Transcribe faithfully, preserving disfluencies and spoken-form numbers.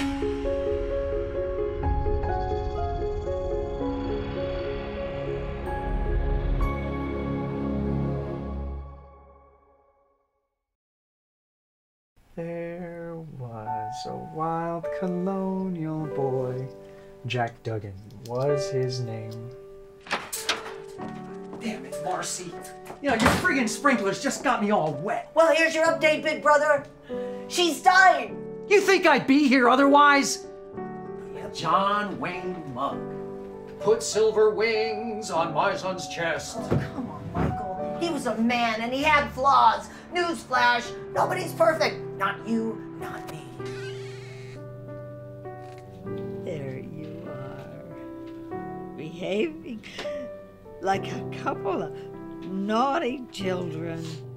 There was a wild colonial boy. Jack Duggan was his name. Damn it, Marcy. You know, your friggin' sprinklers just got me all wet. Well, here's your update, big brother. She's dying. You think I'd be here otherwise? John Wayne mug. Put silver wings on my son's chest. Oh, come on, Michael. He was a man and he had flaws. Newsflash, nobody's perfect. Not you, not me. There you are, behaving like a couple of naughty children.